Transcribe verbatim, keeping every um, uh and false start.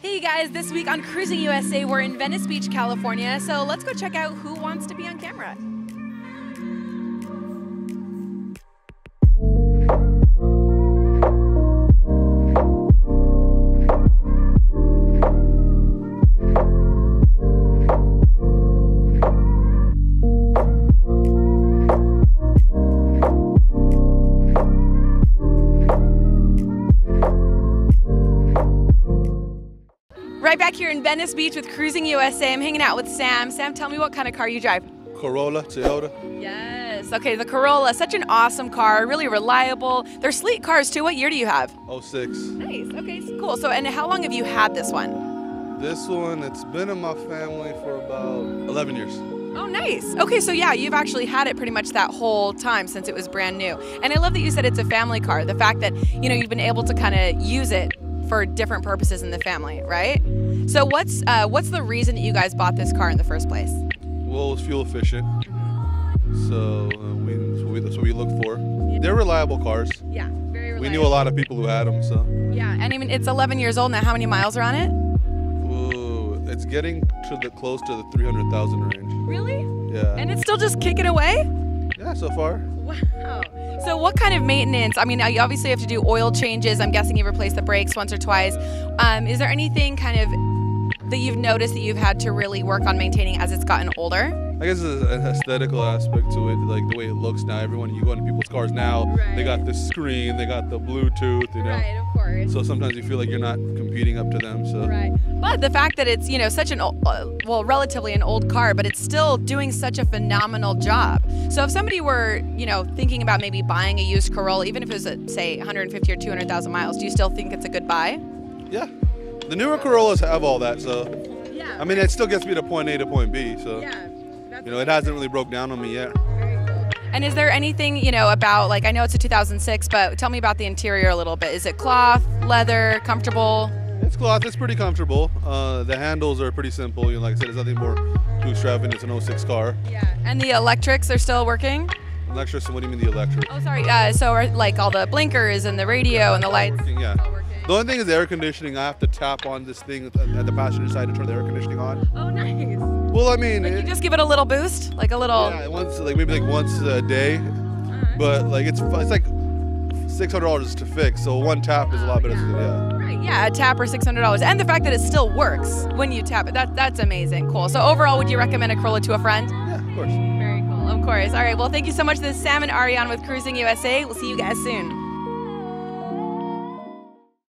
Hey guys, this week on Cruising U S A, we're in Venice Beach, California, so let's go check out who wants to be on camera. Right back here in Venice Beach with Cruising U S A. I'm hanging out with Sam. Sam, tell me what kind of car you drive. Corolla, Toyota. Yes. Okay, the Corolla, such an awesome car, really reliable. They're sleek cars too. What year do you have? oh six. Nice. Okay, cool. So, and how long have you had this one? This one, it's been in my family for about eleven years. Oh, nice. Okay, so yeah, you've actually had it pretty much that whole time since it was brand new. And I love that you said it's a family car. The fact that, you know, you've been able to kind of use it for different purposes in the family, right? So what's uh, what's the reason that you guys bought this car in the first place? Well, it's fuel efficient, so uh, we, that's, what we, that's what we look for. They're reliable cars. Yeah, very reliable. We knew a lot of people who had them, so. Yeah, and even it's eleven years old now. How many miles are on it? Ooh, it's getting to the close to the three hundred thousand range. Really? Yeah. And it's still just kicking away? Yeah, so far. Wow. So what kind of maintenance? I mean, you obviously have to do oil changes. I'm guessing you've replaced the brakes once or twice. Um, is there anything kind of that you've noticed that you've had to really work on maintaining as it's gotten older? I guess there's an aesthetical aspect to it, like the way it looks now. Everyone, you go into people's cars now, Right. they got this screen, they got the Bluetooth, you know. Right, of course. So sometimes you feel like you're not competing up to them. So. Right. But the fact that it's, you know, such an, old, uh, well, relatively an old car, but it's still doing such a phenomenal job. So if somebody were, you know, thinking about maybe buying a used Corolla, even if it was, at, say, one hundred fifty or two hundred thousand miles, do you still think it's a good buy? Yeah. The newer Corollas have all that, so. Yeah. I mean, it still gets me to point A to point B, so. Yeah. You know, it hasn't really broke down on me yet. Very cool. And is there anything, you know, about, like, I know it's a two thousand six, but tell me about the interior a little bit. Is it cloth, leather, comfortable? It's cloth, it's pretty comfortable. Uh, the handles are pretty simple. You know, like I said, there's nothing more too extravagant. It's an oh six car. Yeah. And the electrics are still working? Electric, so what do you mean the electric? Oh, sorry. Uh, so are, like all the blinkers and the radio and the lights? Working, yeah. All working. The only thing is the air conditioning. I have to tap on this thing at at the passenger side to turn the air conditioning on. Oh, nice. Well, I mean, Like you it, just give it a little boost, like a little. yeah, once like maybe like once a day, Uh-huh. but like it's it's like six hundred dollars to fix. So one tap is a lot better. Oh, Yeah. Right, yeah, a tap or six hundred dollars, and the fact that it still works when you tap it, that that's amazing. Cool. So overall, would you recommend a Corolla to a friend? Yeah, of course. Very cool. Of course. All right. Well, thank you so much. This is Sam and Ariane with Cruising U S A. We'll see you guys soon.